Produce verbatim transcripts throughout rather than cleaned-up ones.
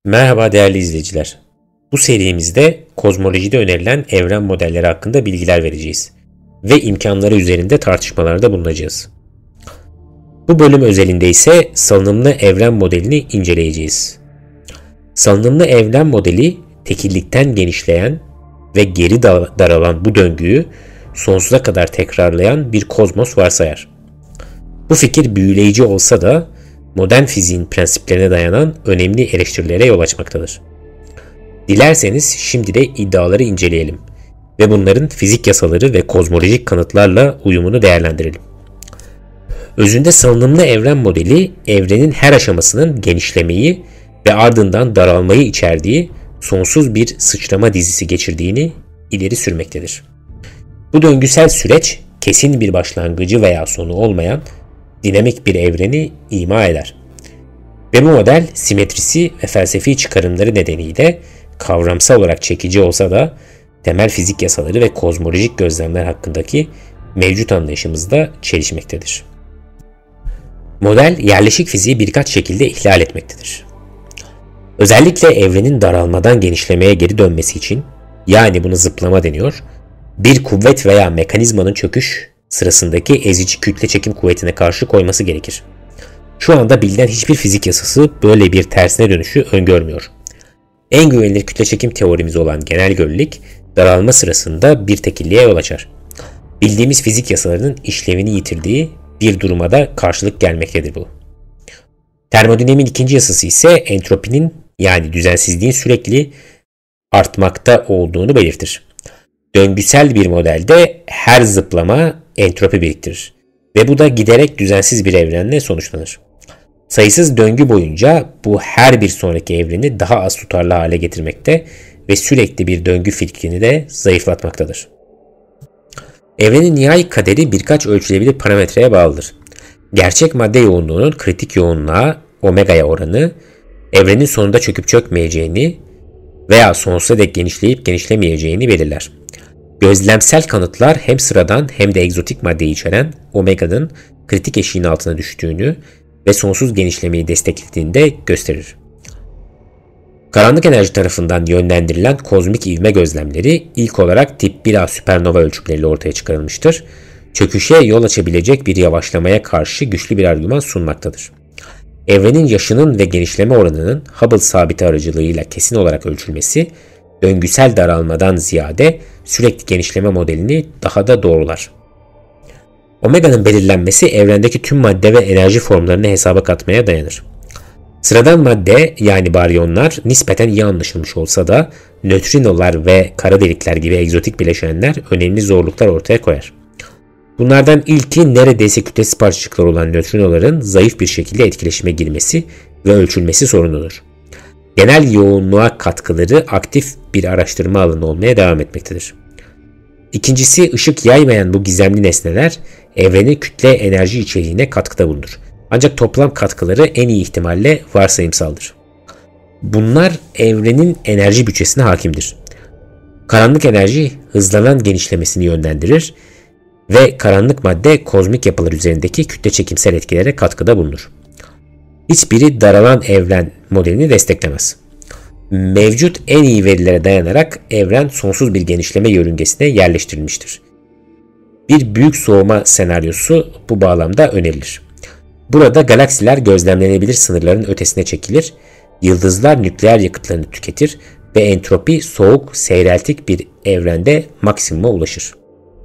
Merhaba değerli izleyiciler. Bu serimizde kozmolojide önerilen evren modelleri hakkında bilgiler vereceğiz ve imkanları üzerinde tartışmalarda bulunacağız. Bu bölüm özelinde ise salınımlı evren modelini inceleyeceğiz. Salınımlı evren modeli tekillikten genişleyen ve geri daralan bu döngüyü sonsuza kadar tekrarlayan bir kozmos varsayar. Bu fikir büyüleyici olsa da modern fiziğin prensiplerine dayanan önemli eleştirilere yol açmaktadır. Dilerseniz şimdi de iddiaları inceleyelim ve bunların fizik yasaları ve kozmolojik kanıtlarla uyumunu değerlendirelim. Özünde salınımlı evren modeli, evrenin her aşamasının genişlemeyi ve ardından daralmayı içerdiği sonsuz bir sıçrama dizisi geçirdiğini ileri sürmektedir. Bu döngüsel süreç, kesin bir başlangıcı veya sonu olmayan dinamik bir evreni ima eder. Ve bu model simetrisi ve felsefi çıkarımları nedeniyle kavramsal olarak çekici olsa da temel fizik yasaları ve kozmolojik gözlemler hakkındaki mevcut anlayışımızda çelişmektedir. Model yerleşik fiziği birkaç şekilde ihlal etmektedir. Özellikle evrenin daralmadan genişlemeye geri dönmesi için, yani buna zıplama deniyor, bir kuvvet veya mekanizmanın çöküş sırasındaki ezici kütle çekim kuvvetine karşı koyması gerekir. Şu anda bilinen hiçbir fizik yasası böyle bir tersine dönüşü öngörmüyor. En güvenilir kütle çekim teorimiz olan genel görelilik, daralma sırasında bir tekilliğe yol açar. Bildiğimiz fizik yasalarının işlevini yitirdiği bir duruma da karşılık gelmektedir bu. Termodinamiğin ikinci yasası ise entropinin, yani düzensizliğin sürekli artmakta olduğunu belirtir. Döngüsel bir modelde her zıplama entropi biriktirir ve bu da giderek düzensiz bir evrenle sonuçlanır. Sayısız döngü boyunca bu her bir sonraki evreni daha az tutarlı hale getirmekte ve sürekli bir döngü fikrini de zayıflatmaktadır. Evrenin nihai kaderi birkaç ölçülebilir parametreye bağlıdır. Gerçek madde yoğunluğunun kritik yoğunluğa omega'ya oranı, evrenin sonunda çöküp çökmeyeceğini veya sonsuza dek genişleyip genişlemeyeceğini belirler. Gözlemsel kanıtlar hem sıradan hem de egzotik maddeyi içeren omega'nın kritik eşiğin altına düştüğünü ve sonsuz genişlemeyi desteklediğini de gösterir. Karanlık enerji tarafından yönlendirilen kozmik ivme gözlemleri ilk olarak tip bir A süpernova ölçümleriyle ortaya çıkarılmıştır. Çöküşe yol açabilecek bir yavaşlamaya karşı güçlü bir argüman sunmaktadır. Evrenin yaşının ve genişleme oranının Hubble sabiti aracılığıyla kesin olarak ölçülmesi, döngüsel daralmadan ziyade sürekli genişleme modelini daha da doğrular. Omega'nın belirlenmesi evrendeki tüm madde ve enerji formlarını hesaba katmaya dayanır. Sıradan madde, yani baryonlar nispeten iyi anlaşılmış olsa da nötrinolar ve kara delikler gibi egzotik bileşenler önemli zorluklar ortaya koyar. Bunlardan ilki neredeyse kütlesiz parçacıklar olan nötrinoların zayıf bir şekilde etkileşime girmesi ve ölçülmesi sorunudur. Genel yoğunluğa katkıları aktif bir araştırma alanı olmaya devam etmektedir. İkincisi, ışık yaymayan bu gizemli nesneler evrenin kütle enerji içeriğine katkıda bulunur. Ancak toplam katkıları en iyi ihtimalle varsayımsaldır. Bunlar evrenin enerji bütçesine hakimdir. Karanlık enerji hızlanan genişlemesini yönlendirir ve karanlık madde kozmik yapılar üzerindeki kütle çekimsel etkilere katkıda bulunur. Hiçbiri daralan evren modelini desteklemez. Mevcut en iyi verilere dayanarak evren sonsuz bir genişleme yörüngesine yerleştirilmiştir. Bir büyük soğuma senaryosu bu bağlamda önerilir. Burada galaksiler gözlemlenebilir sınırların ötesine çekilir, yıldızlar nükleer yakıtlarını tüketir ve entropi soğuk, seyreltik bir evrende maksimuma ulaşır.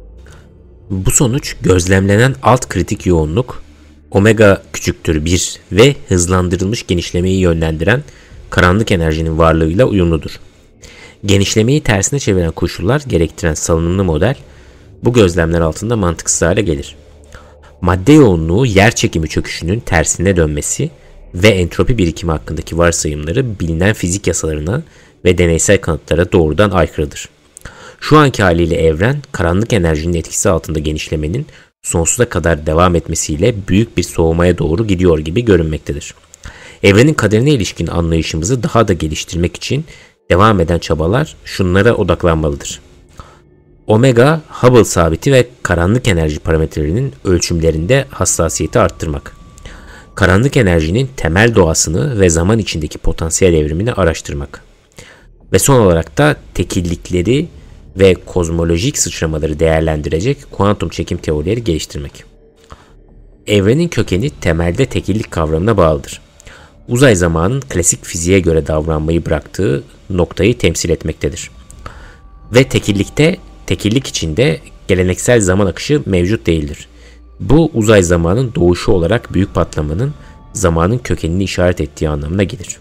Bu sonuç gözlemlenen alt kritik yoğunluk, omega küçüktür bir ve hızlandırılmış genişlemeyi yönlendiren karanlık enerjinin varlığıyla uyumludur. Genişlemeyi tersine çeviren koşullar gerektiren salınımlı model bu gözlemler altında mantıksız hale gelir. Madde yoğunluğu yer çekimi çöküşünün tersine dönmesi ve entropi birikimi hakkındaki varsayımları bilinen fizik yasalarına ve deneysel kanıtlara doğrudan aykırıdır. Şu anki haliyle evren, karanlık enerjinin etkisi altında genişlemenin sonsuza kadar devam etmesiyle büyük bir soğumaya doğru gidiyor gibi görünmektedir. Evrenin kaderine ilişkin anlayışımızı daha da geliştirmek için devam eden çabalar şunlara odaklanmalıdır. Omega, Hubble sabiti ve karanlık enerji parametrelerinin ölçümlerinde hassasiyeti arttırmak. Karanlık enerjinin temel doğasını ve zaman içindeki potansiyel evrimini araştırmak. Ve son olarak da tekillikleri ve kozmolojik sıçramaları değerlendirecek kuantum çekim teorileri geliştirmek. Evrenin kökeni temelde tekillik kavramına bağlıdır. Uzay zamanın klasik fiziğe göre davranmayı bıraktığı noktayı temsil etmektedir. Ve tekillikte, tekillik içinde geleneksel zaman akışı mevcut değildir. Bu uzay zamanın doğuşu olarak büyük patlamanın zamanın kökenini işaret ettiği anlamına gelir.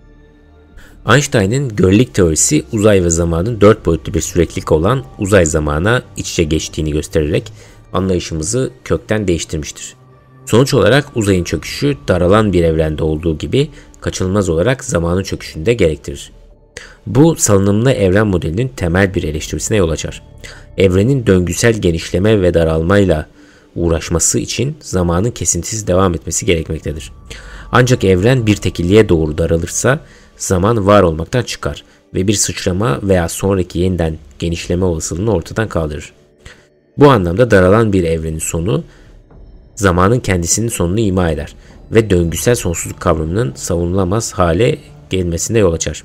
Einstein'ın görelilik teorisi uzay ve zamanın dört boyutlu bir süreklilik olan uzay zamana iç içe geçtiğini göstererek anlayışımızı kökten değiştirmiştir. Sonuç olarak uzayın çöküşü daralan bir evrende olduğu gibi kaçınılmaz olarak zamanın çöküşünü de gerektirir. Bu salınımlı evren modelinin temel bir eleştirisine yol açar. Evrenin döngüsel genişleme ve daralmayla uğraşması için zamanın kesintisiz devam etmesi gerekmektedir. Ancak evren bir tekilliğe doğru daralırsa zaman var olmaktan çıkar ve bir sıçrama veya sonraki yeniden genişleme olasılığını ortadan kaldırır. Bu anlamda daralan bir evrenin sonu zamanın kendisinin sonunu ima eder ve döngüsel sonsuzluk kavramının savunulamaz hale gelmesine yol açar.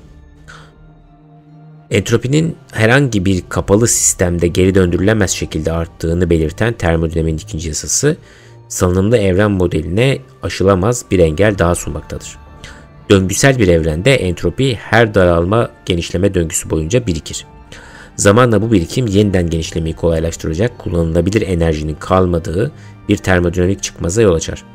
Entropinin herhangi bir kapalı sistemde geri döndürülemez şekilde arttığını belirten termodinamiğin ikinci yasası, salınımlı evren modeline aşılamaz bir engel daha sunmaktadır. Döngüsel bir evrende entropi her daralma genişleme döngüsü boyunca birikir. Zamanla bu birikim yeniden genişlemeyi kolaylaştıracak kullanılabilir enerjinin kalmadığı bir termodinamik çıkmaza yol açar.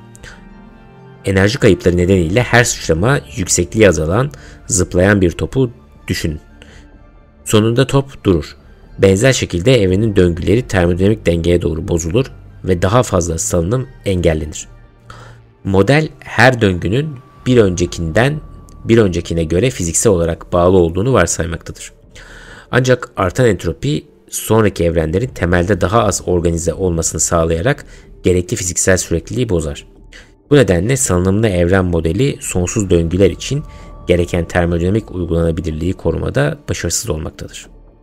Enerji kayıpları nedeniyle her sıçrama yüksekliği azalan, zıplayan bir topu düşünün. Sonunda top durur. Benzer şekilde evrenin döngüleri termodinamik dengeye doğru bozulur ve daha fazla salınım engellenir. Model her döngünün bir öncekinden bir öncekine göre fiziksel olarak bağlı olduğunu varsaymaktadır. Ancak artan entropi sonraki evrenlerin temelde daha az organize olmasını sağlayarak gerekli fiziksel sürekliliği bozar. Bu nedenle salınımlı evren modeli sonsuz döngüler için gereken termodinamik uygulanabilirliği korumada başarısız olmaktadır.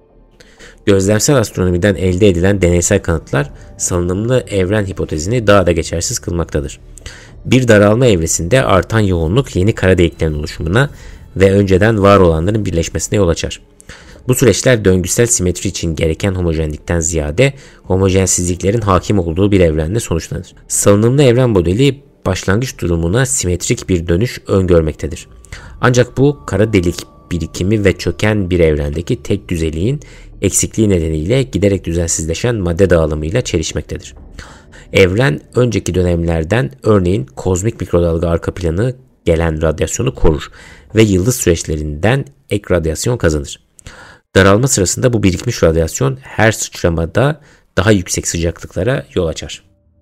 Gözlemsel astronomiden elde edilen deneysel kanıtlar salınımlı evren hipotezini daha da geçersiz kılmaktadır. Bir daralma evresinde artan yoğunluk yeni kara deliklerin oluşumuna ve önceden var olanların birleşmesine yol açar. Bu süreçler döngüsel simetri için gereken homojenlikten ziyade homojensizliklerin hakim olduğu bir evrende sonuçlanır. Salınımlı evren modeli başlangıç durumuna simetrik bir dönüş öngörmektedir. Ancak bu kara delik birikimi ve çöken bir evrendeki tek düzeliğin eksikliği nedeniyle giderek düzensizleşen madde dağılımıyla çelişmektedir. Evren önceki dönemlerden örneğin kozmik mikrodalga arka planı gelen radyasyonu korur ve yıldız süreçlerinden ek radyasyon kazanır. Daralma sırasında bu birikmiş radyasyon her sıçramada daha yüksek sıcaklıklara yol açar.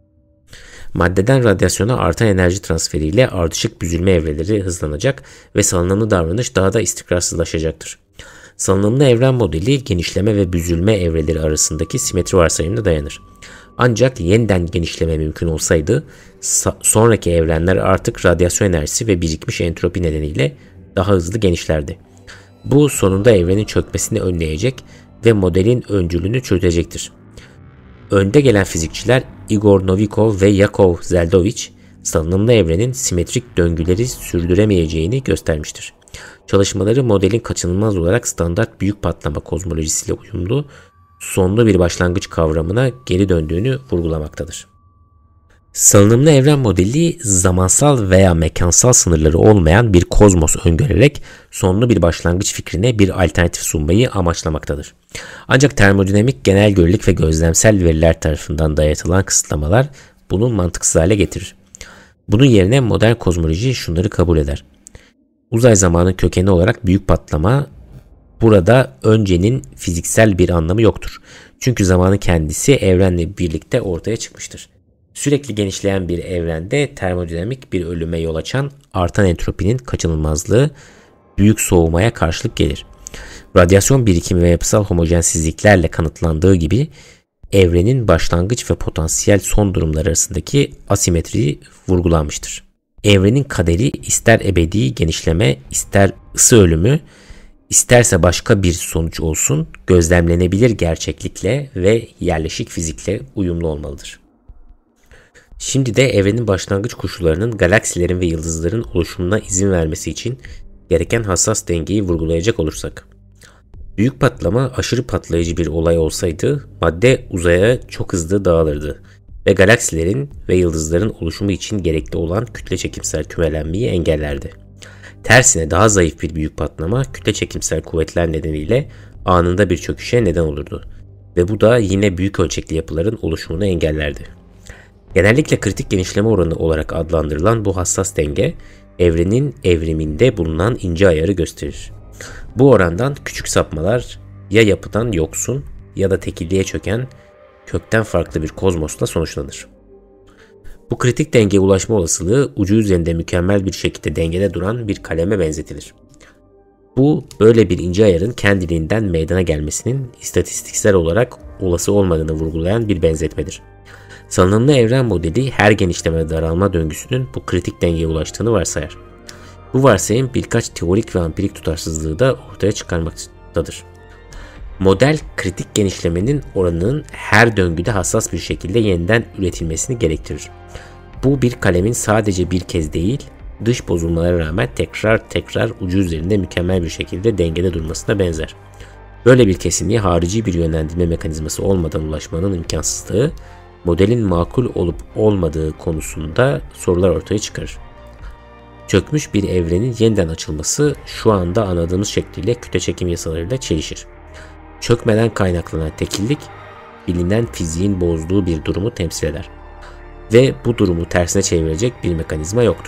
Maddeden radyasyona artan enerji transferiyle ardışık büzülme evreleri hızlanacak ve salınımlı davranış daha da istikrarsızlaşacaktır. Salınımlı evren modeli genişleme ve büzülme evreleri arasındaki simetri varsayımına dayanır. Ancak yeniden genişleme mümkün olsaydı sonraki evrenler artık radyasyon enerjisi ve birikmiş entropi nedeniyle daha hızlı genişlerdi. Bu sonunda evrenin çökmesini önleyecek ve modelin öncülünü çözecektir. Önde gelen fizikçiler Igor Novikov ve Yakov Zeldovich, salınımlı evrenin simetrik döngüleri sürdüremeyeceğini göstermiştir. Çalışmaları modelin kaçınılmaz olarak standart büyük patlama kozmolojisiyle uyumlu, sonlu bir başlangıç kavramına geri döndüğünü vurgulamaktadır. Salınımlı evren modeli zamansal veya mekansal sınırları olmayan bir kozmos öngörerek sonlu bir başlangıç fikrine bir alternatif sunmayı amaçlamaktadır. Ancak termodinamik genel görelilik ve gözlemsel veriler tarafından dayatılan kısıtlamalar bunu mantıksız hale getirir. Bunun yerine modern kozmoloji şunları kabul eder. Uzay zamanı kökeni olarak büyük patlama, burada öncenin fiziksel bir anlamı yoktur. Çünkü zamanın kendisi evrenle birlikte ortaya çıkmıştır. Sürekli genişleyen bir evrende termodinamik bir ölüme yol açan artan entropinin kaçınılmazlığı büyük soğumaya karşılık gelir. Radyasyon birikimi ve yapısal homojensizliklerle kanıtlandığı gibi evrenin başlangıç ve potansiyel son durumları arasındaki asimetriyi vurgulanmıştır. Evrenin kaderi ister ebedi genişleme, ister ısı ölümü, isterse başka bir sonuç olsun, gözlemlenebilir gerçeklikle ve yerleşik fizikle uyumlu olmalıdır. Şimdi de evrenin başlangıç koşullarının galaksilerin ve yıldızların oluşumuna izin vermesi için gereken hassas dengeyi vurgulayacak olursak. Büyük patlama aşırı patlayıcı bir olay olsaydı madde uzaya çok hızlı dağılırdı ve galaksilerin ve yıldızların oluşumu için gerekli olan kütle çekimsel kümelenmeyi engellerdi. Tersine daha zayıf bir büyük patlama kütle çekimsel kuvvetler nedeniyle anında bir çöküşe neden olurdu ve bu da yine büyük ölçekli yapıların oluşumunu engellerdi. Genellikle kritik genişleme oranı olarak adlandırılan bu hassas denge, evrenin evriminde bulunan ince ayarı gösterir. Bu orandan küçük sapmalar ya yapıdan yoksun ya da tekilliğe çöken kökten farklı bir kozmosla sonuçlanır. Bu kritik dengeye ulaşma olasılığı ucu üzerinde mükemmel bir şekilde dengede duran bir kaleme benzetilir. Bu böyle bir ince ayarın kendiliğinden meydana gelmesinin istatistiksel olarak olası olmadığını vurgulayan bir benzetmedir. Salınımlı evren modeli her genişleme daralma döngüsünün bu kritik dengeye ulaştığını varsayar. Bu varsayım birkaç teorik ve empirik tutarsızlığı da ortaya çıkarmaktadır. Model kritik genişlemenin oranının her döngüde hassas bir şekilde yeniden üretilmesini gerektirir. Bu bir kalemin sadece bir kez değil, dış bozulmalara rağmen tekrar tekrar ucu üzerinde mükemmel bir şekilde dengede durmasına benzer. Böyle bir kesinliğe harici bir yönlendirme mekanizması olmadan ulaşmanın imkansızlığı, modelin makul olup olmadığı konusunda sorular ortaya çıkarır. Çökmüş bir evrenin yeniden açılması şu anda anladığımız şekliyle kütle çekim yasalarıyla çelişir. Çökmeden kaynaklanan tekillik, bilinen fiziğin bozduğu bir durumu temsil eder. Ve bu durumu tersine çevirecek bir mekanizma yoktur.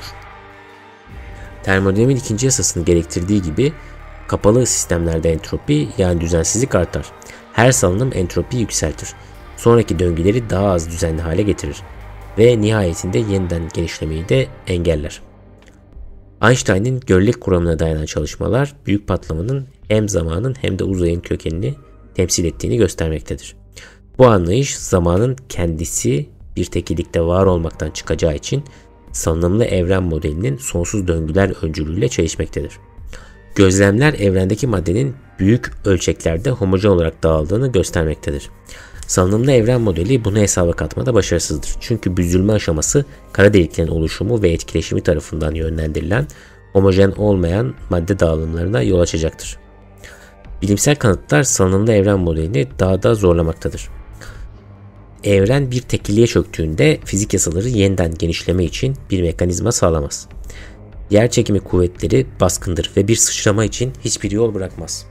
Termodinamiğin ikinci yasasını gerektirdiği gibi kapalı sistemlerde entropi yani düzensizlik artar. Her salınım entropiyi yükseltir. Sonraki döngüleri daha az düzenli hale getirir. Ve nihayetinde yeniden genişlemeyi de engeller. Einstein'ın görelilik kuramına dayanan çalışmalar büyük patlamanın hem zamanın hem de uzayın kökenini temsil ettiğini göstermektedir. Bu anlayış zamanın kendisi bir tekillikte var olmaktan çıkacağı için salınımlı evren modelinin sonsuz döngüler öncülüğüyle çelişmektedir. Gözlemler evrendeki maddenin büyük ölçeklerde homojen olarak dağıldığını göstermektedir. Salınımlı evren modeli bunu hesaba katmada başarısızdır. Çünkü büzülme aşaması kara deliklerin oluşumu ve etkileşimi tarafından yönlendirilen homojen olmayan madde dağılımlarına yol açacaktır. Bilimsel kanıtlar salınımlı evren modelini daha da zorlamaktadır. Evren bir tekilliğe çöktüğünde fizik yasaları yeniden genişleme için bir mekanizma sağlamaz. Yer çekimi kuvvetleri baskındır ve bir sıçrama için hiçbir yol bırakmaz.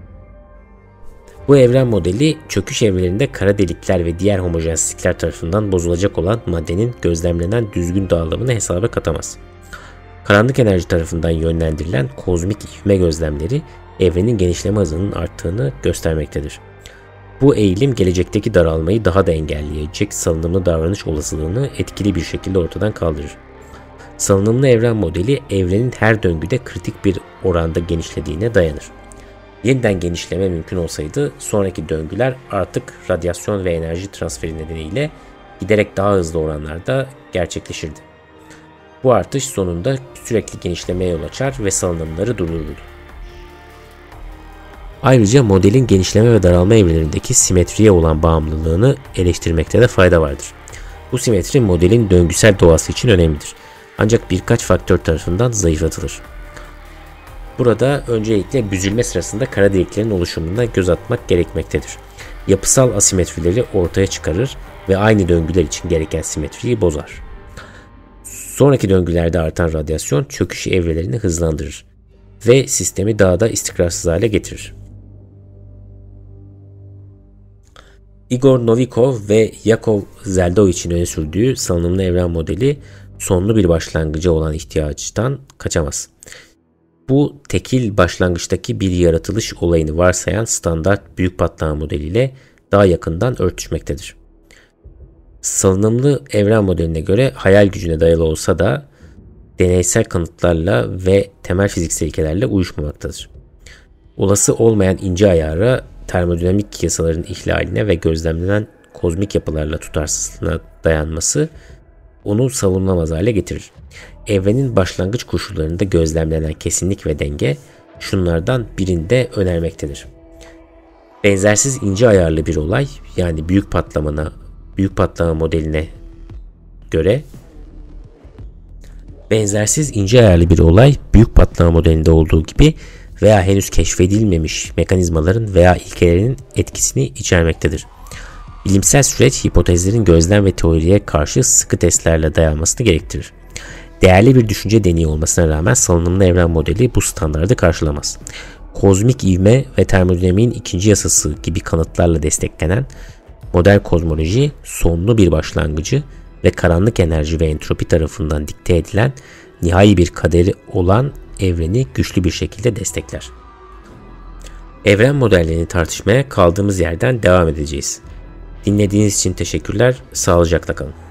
Bu evren modeli çöküş evrelerinde kara delikler ve diğer homojensizlikler tarafından bozulacak olan maddenin gözlemlenen düzgün dağılımını hesaba katamaz. Karanlık enerji tarafından yönlendirilen kozmik ivme gözlemleri evrenin genişleme hızının arttığını göstermektedir. Bu eğilim gelecekteki daralmayı daha da engelleyecek salınımlı davranış olasılığını etkili bir şekilde ortadan kaldırır. Salınımlı evren modeli evrenin her döngüde kritik bir oranda genişlediğine dayanır. Yeniden genişleme mümkün olsaydı sonraki döngüler artık radyasyon ve enerji transferi nedeniyle giderek daha hızlı oranlarda gerçekleşirdi. Bu artış sonunda sürekli genişlemeye yol açar ve salınımları durdururdu. Ayrıca modelin genişleme ve daralma evrelerindeki simetriye olan bağımlılığını eleştirmekte de fayda vardır. Bu simetri modelin döngüsel doğası için önemlidir. Ancak birkaç faktör tarafından zayıflatılır. Burada öncelikle büzülme sırasında kara deliklerin oluşumuna göz atmak gerekmektedir. Yapısal asimetrileri ortaya çıkarır ve aynı döngüler için gereken simetriyi bozar. Sonraki döngülerde artan radyasyon çöküş evrelerini hızlandırır ve sistemi daha da istikrarsız hale getirir. Igor Novikov ve Yakov Zeldovich'in öne sürdüğü salınımlı evren modeli sonlu bir başlangıca olan ihtiyaçtan kaçamaz. Bu tekil başlangıçtaki bir yaratılış olayını varsayan standart büyük patlama modeliyle daha yakından örtüşmektedir. Salınımlı evren modeline göre hayal gücüne dayalı olsa da deneysel kanıtlarla ve temel fiziksel ilkelerle uyuşmamaktadır. Olası olmayan ince ayara, termodinamik yasaların ihlaline ve gözlemlenen kozmik yapılarla tutarsızlığına dayanması onu savunulmaz hale getirir. Evrenin başlangıç koşullarında gözlemlenen kesinlik ve denge şunlardan birinde önermektedir. Benzersiz ince ayarlı bir olay, yani büyük patlamana, büyük patlama modeline göre benzersiz ince ayarlı bir olay büyük patlama modelinde olduğu gibi veya henüz keşfedilmemiş mekanizmaların veya ilkelerinin etkisini içermektedir. Bilimsel süreç hipotezlerin gözlem ve teoriye karşı sıkı testlerle dayanmasını gerektirir. Değerli bir düşünce deneyi olmasına rağmen salınımlı evren modeli bu standardı karşılamaz. Kozmik ivme ve termodinamiğin ikinci yasası gibi kanıtlarla desteklenen modern kozmoloji sonlu bir başlangıcı ve karanlık enerji ve entropi tarafından dikte edilen nihai bir kaderi olan evreni güçlü bir şekilde destekler. Evren modellerini tartışmaya kaldığımız yerden devam edeceğiz. Dinlediğiniz için teşekkürler, sağlıcakla kalın.